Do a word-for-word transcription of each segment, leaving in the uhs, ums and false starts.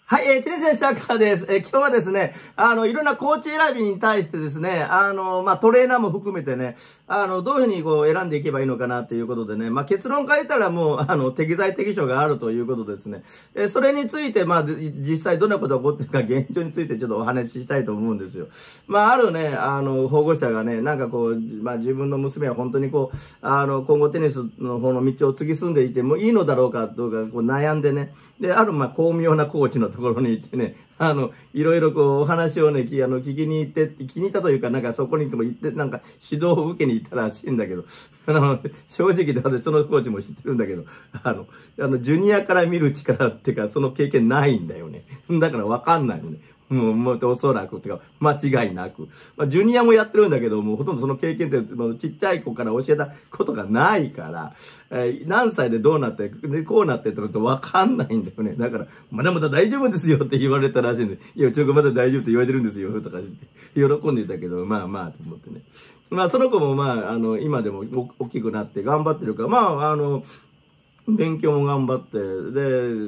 はい、えー、天選サッカーです。えー、今日はですね、あの、いろんなコーチ選びに対してですね、あの、まあ、トレーナーも含めてね、あの、どういうふうにこう選んでいけばいいのかなっていうことでね、まあ、結論書いたらもう、あの、適材適所があるということですね。えー、それについて、まあ、実際どんなことが起こってるか現状についてちょっとお話ししたいと思うんですよ。まあ、あるね、あの、保護者がね、なんかこう、まあ、自分の娘は本当にこう、あの、今後テニスの方の道を突き進んでいてもいいのだろうかどうか、こう悩んでね、で、ある、まあ、巧妙なコーチのところに行ってね、あの、いろいろこう、お話をね、き、あの、聞きに行って、気に入ったというか、なんかそこにも行って、なんか指導を受けに行ったらしいんだけど、あの、正直で私そのコーチも知ってるんだけど、あの、あの、ジュニアから見る力っていうか、その経験ないんだよね。だからわかんないのね。もう、もう、おそらく、ってか、間違いなく。まあ、ジュニアもやってるんだけど、もうほとんどその経験って、もうちっちゃい子から教えたことがないから、えー、何歳でどうなって、で、こうなってってことわかんないんだよね。だから、まだまだ大丈夫ですよって言われたらしいんで、いや、うちの子まだ大丈夫って言われてるんですよ、とか言って、喜んでたけど、まあまあ、と思ってね。まあ、その子もまあ、あの、今でも大きくなって頑張ってるから、まあ、あの、勉強も頑張って、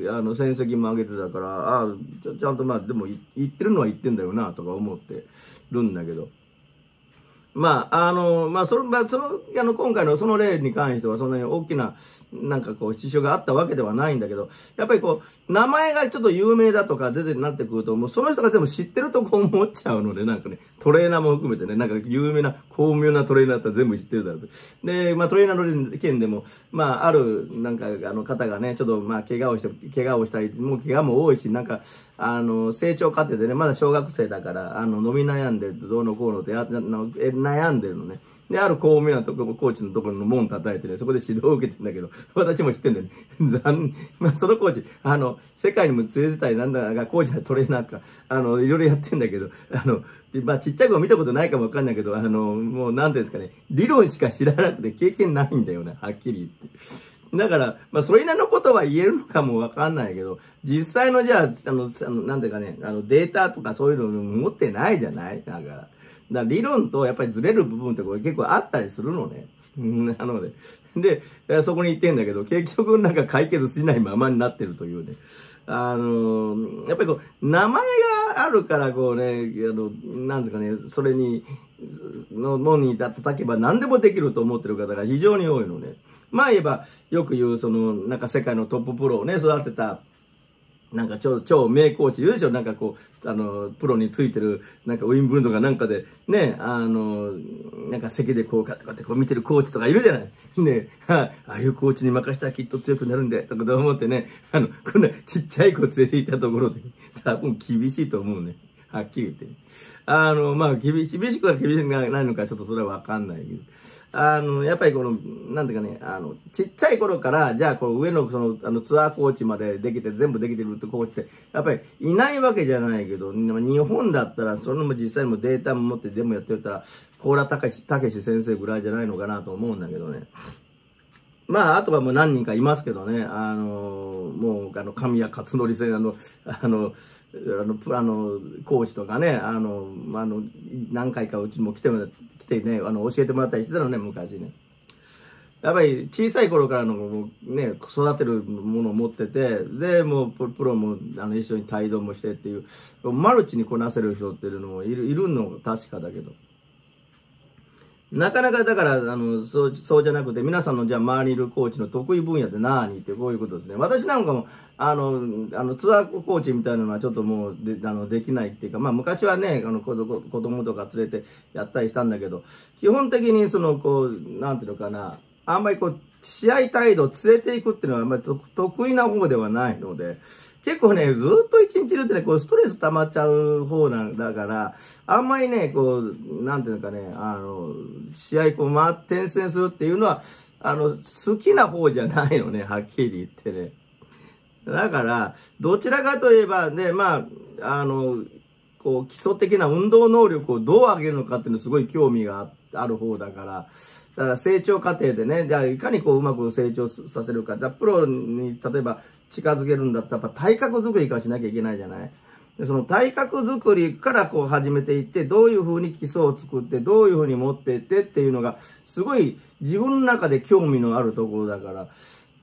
で、あの、成績も上げてたから、あちゃ、ちゃんとまあ、でも言ってるのは言ってんだよな、とか思ってるんだけど。まあ、あの、まあ、その、まあ、その、あの、今回のその例に関してはそんなに大きな、なんかこう、支障があったわけではないんだけど、やっぱりこう、名前がちょっと有名だとか出てなってくると、もうその人が全部知ってるとこう思っちゃうので、なんかね、トレーナーも含めてね、なんか有名な、巧妙なトレーナーだったら全部知ってるだろうと。で、まあ、トレーナーの件でも、まあ、ある、なんか、あの方がね、ちょっと、まあ、怪我をして、怪我をしたり、もう怪我も多いし、なんか、あの、成長過程でね、まだ小学生だから、あの、飲み悩んで、どうのこうのってや、悩んでるのね。で、ある巧妙なところ、コーチのところの門叩いてね、そこで指導を受けてんだけど、私も知ってんだよね。残まあ、そのコーチ、あの、世界にも連れてたりなんだが、コーチのトレーナーか、あの、いろいろやってんだけど、あの、まあ、ちっちゃい子見たことないかもわかんないけど、あの、もう、なんていうんですかね、理論しか知らなくて経験ないんだよね、はっきり言って。だから、まあ、それなりのことは言えるのかもわかんないけど、実際のじゃあ、あの、あのなんていうかね、あの、データとかそういうの持ってないじゃないだから。だから理論とやっぱりずれる部分ってこれ結構あったりするのね。なので。で、そこに行ってんだけど、結局なんか解決しないままになってるというね。あの、やっぱりこう、名前があるからこうね、あの、なんですかね、それに、のものに叩けば何でもできると思ってる方が非常に多いのね。まあ言えば、よく言う、その、なんか世界のトッププロをね、育てた、なんか超、超名コーチいるでしょ。なんかこう、あの、プロについてる、なんかウィンブルドンかなんかで、ね、あの、なんか席でこうかとかってこう見てるコーチとかいるじゃない。ね、ああいうコーチに任せたらきっと強くなるんで、とかと思ってね、あの、こんなちっちゃい子連れて行ったところで、多分厳しいと思うね。はっきり言って。あの、まあ、厳しくは厳しくないのかちょっとそれはわかんないけど。あの、やっぱりこの、なんていうかね、あの、ちっちゃい頃から、じゃあ、この上のその、あの、ツアーコーチまでできて、全部できてるってコーチって、やっぱりいないわけじゃないけど、日本だったら、それも実際にもデータも持ってでもやってたら、高良たけし、たけし先生ぐらいじゃないのかなと思うんだけどね。まあ、あとはもう何人かいますけどね、あの、もう、あの、神谷勝則先生、あの、あの、あの、あの、講師とかね、あの、あの、何回かうちにも来て、来てね、あの、教えてもらったりしてたのね、昔ね。やっぱり小さい頃からのね、育てるものを持ってて、で、もうプロもあの一緒に帯同もしてっていう、マルチにこなせる人っていうのもいる、いるのが確かだけど。なかなかだから、あの、そう、そうじゃなくて、皆さんのじゃあ周りにいるコーチの得意分野って何ってこういうことですね。私なんかも、あの、あの、ツアーコーチみたいなのはちょっともうで、あの、できないっていうか、まあ昔はね、あの、子供とか連れてやったりしたんだけど、基本的にその、こう、なんていうのかな、あんまりこう、試合態度を連れていくっていうのはあんまり得意な方ではないので、結構ね、ずっと一日いるとね、こう、ストレス溜まっちゃう方なんだから、あんまりね、こう、なんていうのかね、あの、試合こう、回って転戦するっていうのは、あの、好きな方じゃないのね、はっきり言ってね。だから、どちらかといえば、ね、まあ、あの、こう、基礎的な運動能力をどう上げるのかっていうのすごい興味がある方だから、だから成長過程でね、じゃあいかにこううまく成長させるか。じゃあプロに例えば近づけるんだったらやっぱ体格作りからしなきゃいけないじゃない。でその体格作りからこう始めていって、どういうふうに基礎を作って、どういうふうに持っていってっていうのが、すごい自分の中で興味のあるところだから、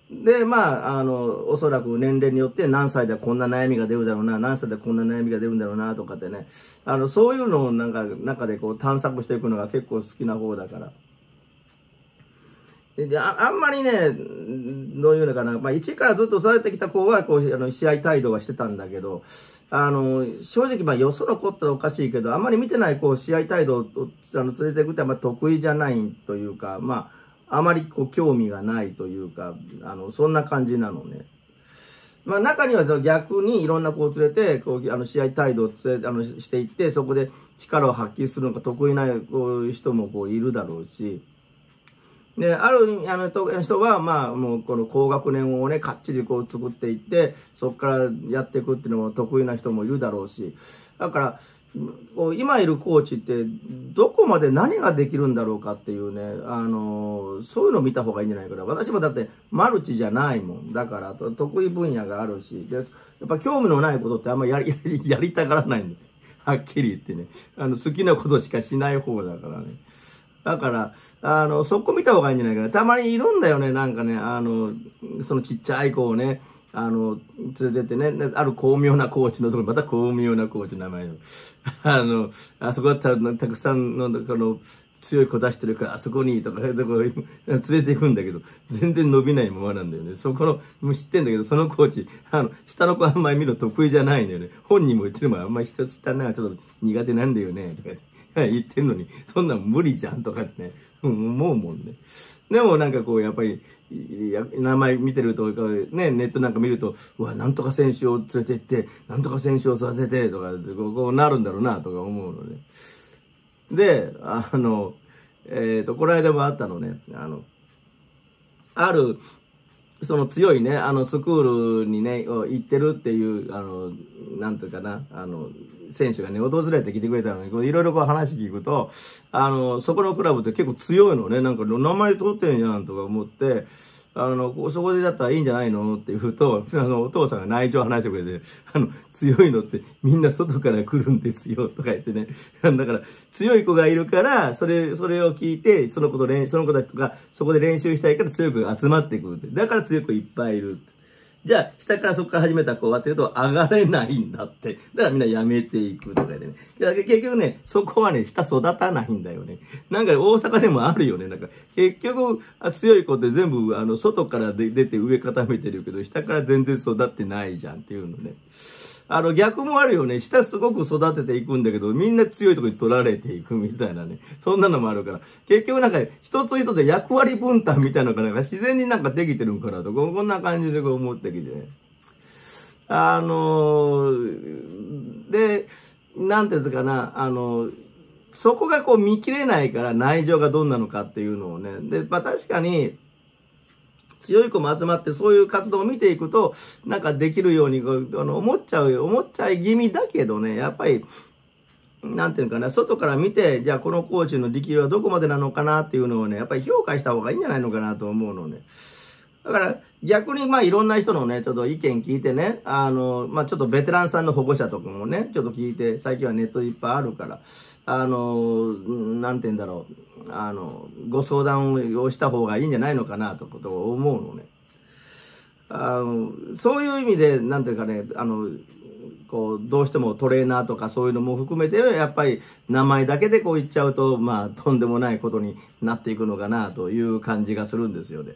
で、まあ、あの、おそらく年齢によって何歳でこんな悩みが出るだろうな、何歳でこんな悩みが出るんだろうな、とかってね、あの、そういうのをなんか、中でこう探索していくのが結構好きな方だから。で、あ、あんまりね、どういうのかな、まあ、一からずっと育ててきた子は、こう、あの、試合態度はしてたんだけど、あの、正直、まあ、よその子っておかしいけど、あんまり見てない、こう、試合態度を、あの、連れていくってあんまり得意じゃないというか、まあ、あまりこう、興味がないというか、あの、そんな感じなのね。まあ、中には逆にいろんな子を連れて、こう、あの、試合態度をつれあのしていって、そこで力を発揮するのが得意な、こういう人もこう、いるだろうし、で、ある、あの、人は、まあ、もう、この高学年をね、かっちりこう作っていって、そこからやっていくっていうのも得意な人もいるだろうし、だから、こう今いるコーチって、どこまで何ができるんだろうかっていうね、あの、そういうのを見た方がいいんじゃないかな。私もだって、マルチじゃないもん。だから、得意分野があるし、で、やっぱ興味のないことってあんまやり、やりたがらないんで、はっきり言ってね。あの、好きなことしかしない方だからね。だから、あの、そこ見た方がいいんじゃないかな。たまにいるんだよね、なんかね、あの、そのちっちゃい子をね、あの、連れてってね、ある巧妙なコーチのところに、また巧妙なコーチの名前を。あの、あそこだったら、たくさんの、この、強い子出してるから、あそこに、とか、連れて行くんだけど、全然伸びないままなんだよね。そこの、もう知ってんだけど、そのコーチ、あの、下の子あんまり見るの得意じゃないんだよね。本人も言ってるもん、あんまり人下のがちょっと苦手なんだよね、とか言ってんのに、そんなん無理じゃん、とかってね、思うもんね。でもなんかこう、やっぱり、名前見てると、ね、ネットなんか見ると、うわ、なんとか選手を連れて行って、なんとか選手を育てて、とか、こうなるんだろうな、とか思うのね。で、あの、えっと、この間もあったのね、あの、ある、その強いね、あの、スクールにね、行ってるっていう、あの、なんていうかな、あの、選手がね、訪れてきてくれたのに、いろいろこう話聞くと、あの、そこのクラブって結構強いのね、なんか名前取ってんじゃんとか思って、あの、そこでだったらいいんじゃないのって言うと、あの、お父さんが内情を話してくれて、あの、強いのってみんな外から来るんですよ、とか言ってね。だから、強い子がいるから、それ、それを聞いて、その子と練、その子たちとか、そこで練習したいから強い子が集まってくるって。だから強い子いっぱいいるって。じゃあ、下からそこから始めた子はっていうと、上がれないんだって。だからみんなやめていくとかでね。結局ね、そこはね、下育たないんだよね。なんか大阪でもあるよね。なんか、結局、強い子って全部、あの、外から出て上固めてるけど、下から全然育ってないじゃんっていうのね。あの、逆もあるよね。下すごく育てていくんだけど、みんな強いところに取られていくみたいなね。そんなのもあるから。結局なんか、一つ一つで役割分担みたいなのがなんか自然になんかできてるんかなと、こんな感じでこう思ってきてね。あのー、で、なんていうんですかな、あの、そこがこう見切れないから内情がどんなのかっていうのをね。で、まあ確かに、強い子も集まってそういう活動を見ていくと、なんかできるようにあの思っちゃうよ、思っちゃい気味だけどね、やっぱり、なんていうかな、外から見て、じゃあこのコーチの力量はどこまでなのかなっていうのをね、やっぱり評価した方がいいんじゃないのかなと思うのね。だから逆にまあいろんな人のね、ちょっと意見聞いてね、あの、まあちょっとベテランさんの保護者とかもね、ちょっと聞いて、最近はネットいっぱいあるから、あの、なんて言うんだろう、あの、ご相談をした方がいいんじゃないのかなと思うのね。あの、そういう意味で、なんていうかね、あの、こう、どうしてもトレーナーとかそういうのも含めて、やっぱり名前だけでこう言っちゃうと、まあ、とんでもないことになっていくのかなという感じがするんですよね。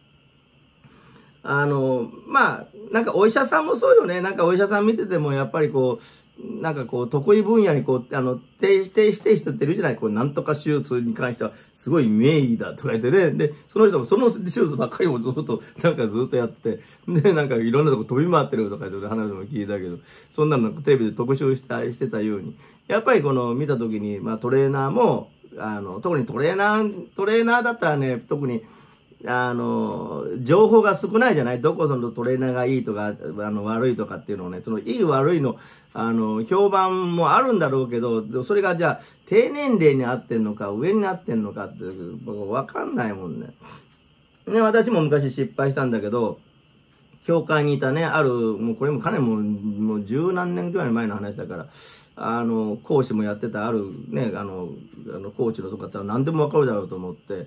あの、まあ、なんかお医者さんもそうよね。なんかお医者さん見てても、やっぱりこう、なんかこう、得意分野にこう、あの、定して、してしてるじゃない。こう、なんとか手術に関しては、すごい名医だとか言ってね。で、その人もその手術ばっかりもずっと、なんかずっとやって、で、なんかいろんなとこ飛び回ってるとか言って話も聞いたけど、そんなのテレビで特集したしてたように、やっぱりこの見たときに、まあトレーナーも、あの、特にトレーナー、トレーナーだったらね、特に、あの、情報が少ないじゃない？どこそのトレーナーがいいとか、あの、悪いとかっていうのをね、その、いい悪いの、あの、評判もあるんだろうけど、それがじゃあ、低年齢に合ってんのか、上に合ってんのかって、わかんないもんね。ね、私も昔失敗したんだけど、教会にいたね、ある、もうこれもかなりもう、もう十何年くらい前の話だから、あの、講師もやってたあるね、あの、あの、コーチのとかって何でもわかるだろうと思って、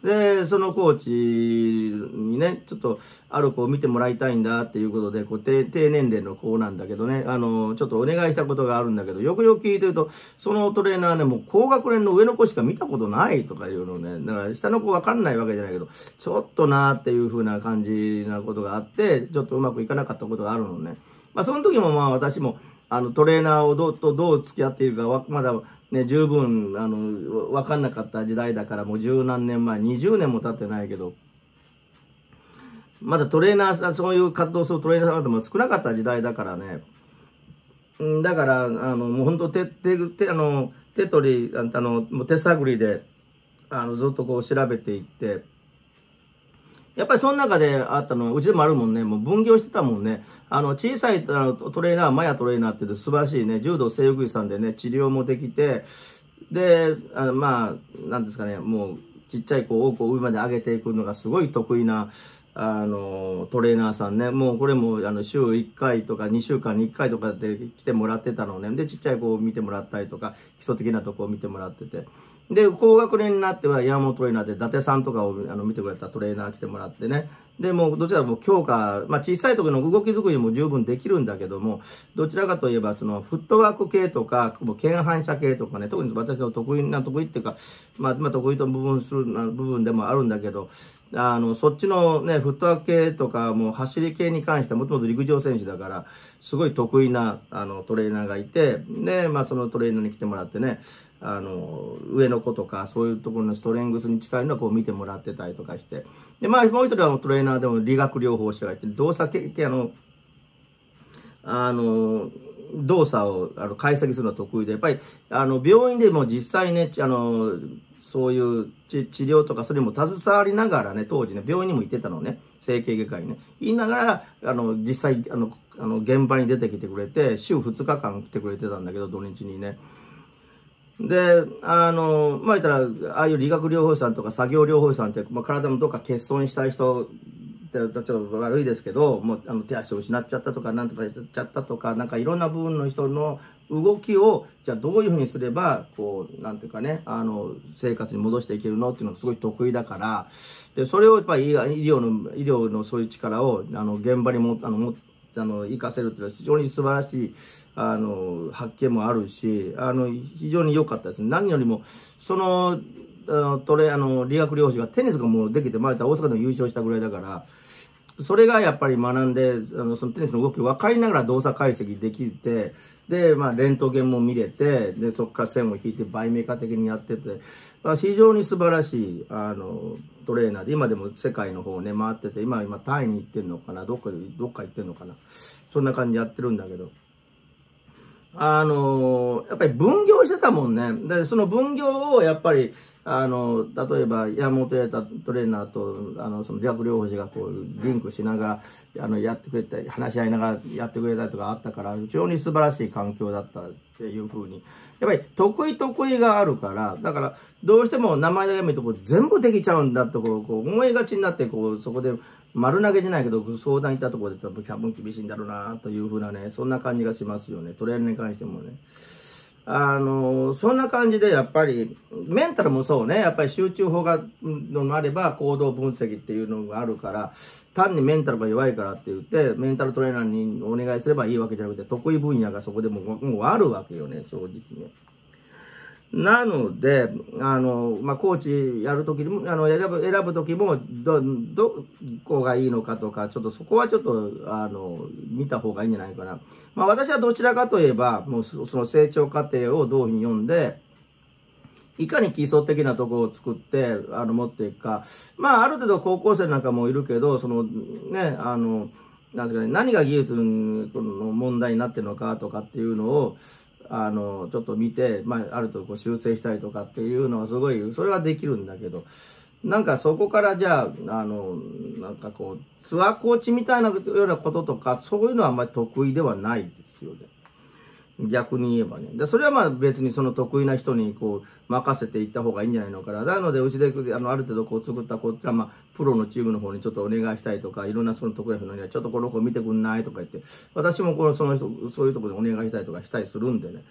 で、そのコーチにね、ちょっと、ある子を見てもらいたいんだっていうことで、こう、低、低年齢の子なんだけどね、あの、ちょっとお願いしたことがあるんだけど、よくよく聞いてると、そのトレーナーね、もう高学年の上の子しか見たことないとかいうのね、だから下の子わかんないわけじゃないけど、ちょっとなーっていう風な感じなことがあって、ちょっとうまくいかなかったことがあるのね。まあ、その時もまあ私も、あの、トレーナーをどう、とどう付き合っているかわ、まだね、十分、あの、わかんなかった時代だから、もう十何年前、にじゅうねんも経ってないけど、まだトレーナーさん、そういう活動するトレーナーさん方も少なかった時代だからね。だから、あの、もう本当手、手、手、あの、手取り、あの、もう手探りで、あの、ずっとこう調べていって、やっぱりその中であったのは、うちでもあるもんね、もう分業してたもんね。あの、小さいあのトレーナー、マヤトレーナーっていう素晴らしいね、柔道整復師さんでね、治療もできて、で、あのまあ、なんですかね、もう、ちっちゃい子をこう上まで上げていくのがすごい得意な、あの、トレーナーさんね。もうこれも、あの、週いっかいとかにしゅうかんにいっかいとかで来てもらってたのね。で、ちっちゃい子を見てもらったりとか、基礎的なとこを見てもらってて。で、高学年になっては山本トレーナーで、伊達さんとかをあの見てくれたトレーナー来てもらってね。で、もうどちらも強化、まあ小さい時の動き作りも十分できるんだけども、どちらかといえばそのフットワーク系とか、腱反射系とかね、特に私の得意な得意っていうか、まあ、まあ得意と部分する部分でもあるんだけど、あの、そっちのね、フットワーク系とか、もう走り系に関してはもともと陸上選手だから、すごい得意な、あの、トレーナーがいて、で、まあそのトレーナーに来てもらってね、あの、上の子とか、そういうところのストレングスに近いのをこう見てもらってたりとかして。で、まあもう一人はトレーナーでも理学療法士がいて、動作系、あの、あの、動作をあの解析するのが得意で、やっぱり、あの、病院でも実際ね、あの、そういう治療とかそれも携わりながらね、当時ね、病院にも行ってたのね、整形外科にね。言いながら、あの、実際、あの、あの、現場に出てきてくれて、週ふつかかん来てくれてたんだけど、土日にね。で、あの、まあ、言ったら、ああいう理学療法士さんとか作業療法士さんって、まあ、体のどっか欠損したい人って、ちょっと悪いですけど、もう、あの、手足を失っちゃったとか、なんとかやっちゃったとか、なんかいろんな部分の人の動きを、じゃあどういうふうにすれば、こう、なんていうかね、あの、生活に戻していけるのっていうのがすごい得意だから、で、それをやっぱり医療の、医療のそういう力を、あの、現場にも、あの、も、あの、活かせるっていうのは非常に素晴らしい、あの、発見もあるし、あの、非常に良かったですね。何よりも、その、あの、トレ、あの、理学療法士がテニスがもうできて、まあ、大阪でも優勝したぐらいだから、それがやっぱり学んで、あの、そのテニスの動きを分かりながら動作解析できて、で、まあ、レントゲンも見れて、で、そこから線を引いて倍メカ的にやってて、まあ、非常に素晴らしい、あの、トレーナーで、今でも世界の方をね、回ってて、今、今、タイに行ってんのかな、どっか、どっか行ってんのかな。そんな感じでやってるんだけど。あの、やっぱり分業してたもんね。で、その分業をやっぱり、あの、例えば山本やったトレーナーと、あの、その理学療法士がこう、リンクしながら、あの、やってくれたり、話し合いながらやってくれたりとかあったから、非常に素晴らしい環境だったっていうふうに。やっぱり得意得意があるから、だから、どうしても名前だけ見るとこう全部できちゃうんだとこう、こう思いがちになって、こう、そこで丸投げじゃないけど、相談行ったところで多分厳しいんだろうなというふうなね、そんな感じがしますよね。トレーナーに関してもね。あの、そんな感じでやっぱり、メンタルもそうね、やっぱり集中法が、のもあれば行動分析っていうのがあるから、単にメンタルが弱いからって言って、メンタルトレーナーにお願いすればいいわけじゃなくて、得意分野がそこでももうあるわけよね、正直ね。なので、あの、まあ、コーチやるときも、あの、選ぶ、選ぶときも、ど、どこがいいのかとか、ちょっとそこはちょっと、あの、見た方がいいんじゃないかな。まあ、私はどちらかといえば、もうその成長過程をどういうふうに読んで、いかに基礎的なところを作って、あの、持っていくか。まあ、ある程度高校生なんかもいるけど、その、ね、あの、なんていうかね、何が技術の問題になってるのかとかっていうのを、あの、ちょっと見て、まあ、ある程度こう修正したりとかっていうのはすごい、それはできるんだけど、なんかそこからじゃあ、あの、なんかこう、ツアーコーチみたいなようなこととか、そういうのはあんまり得意ではないですよね。逆に言えばね。で、それはまあ別にその得意な人にこう、任せていった方がいいんじゃないのかな。なので、うちで、あの、ある程度こう作った子ってまあ、プロのチームの方にちょっとお願いしたいとか、いろんなその得意な人に、ちょっとこの子見てくんないとか言って、私もこの、その人、そういうところでお願いしたいとかしたりするんでね。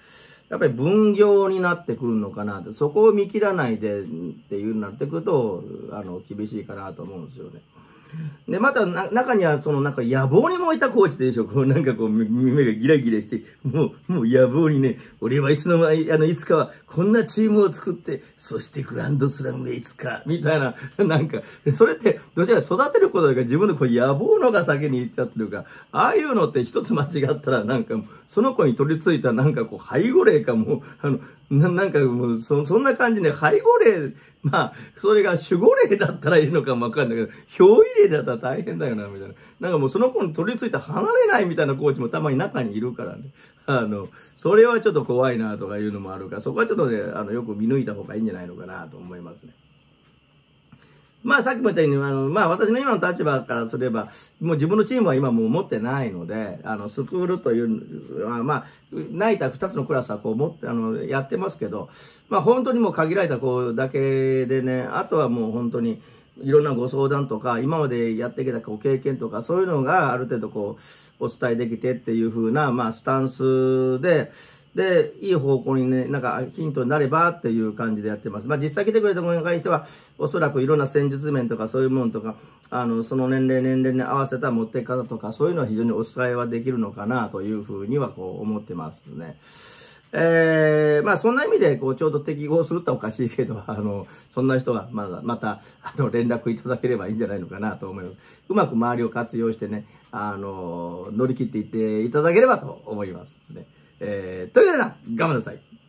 やっぱり分業になってくるのかなと、そこを見切らないでっていうになってくると、あの、厳しいかなと思うんですよね。で、また、な、中には、その、なんか、野望に燃えたコーチでしょ。こう、なんかこう、目がギラギラして、もう、もう野望にね、俺はいつの間に、あの、いつかは、こんなチームを作って、そしてグランドスラムでいつか、みたいな、なんか、それって、どちらか育てることよりか自分のこう、野望のが先に行っちゃってるから、ああいうのって一つ間違ったら、なんか、その子に取り付いた、なんかこう、背後霊かもう、あの、な、なんかもう、そ、そんな感じで、背後霊、まあ、それが守護霊だったらいいのかもわかんないけど、憑依霊だったら大変だよな、みたいな。なんかもうその子に取り付いて離れないみたいなコーチもたまに中にいるからね。あの、それはちょっと怖いなとかいうのもあるから、そこはちょっとね、あの、よく見抜いた方がいいんじゃないのかなと思いますね。まあさっきも言ったように、あの、まあ私の今の立場からすれば、もう自分のチームは今もう持ってないので、あの、スクールという、まあ、ナイター二つのクラスはこう持って、あの、やってますけど、まあ本当にもう限られた子だけでね、あとはもう本当にいろんなご相談とか、今までやってきたこう経験とか、そういうのがある程度こう、お伝えできてっていう風な、まあスタンスで、で、いい方向にね、なんかヒントになればっていう感じでやってます。まあ実際来てくれた子に関しては、おそらくいろんな戦術面とかそういうものとか、あの、その年齢年齢に合わせた持っていき方とか、そういうのは非常にお伝えはできるのかなというふうにはこう思ってますね。えー、まあそんな意味で、こう、ちょうど適合するっておかしいけど、あの、そんな人がまだ、また、あの、連絡いただければいいんじゃないのかなと思います。うまく周りを活用してね、あの、乗り切っていっていただければと思いますですね。えー、というような、頑張ってください。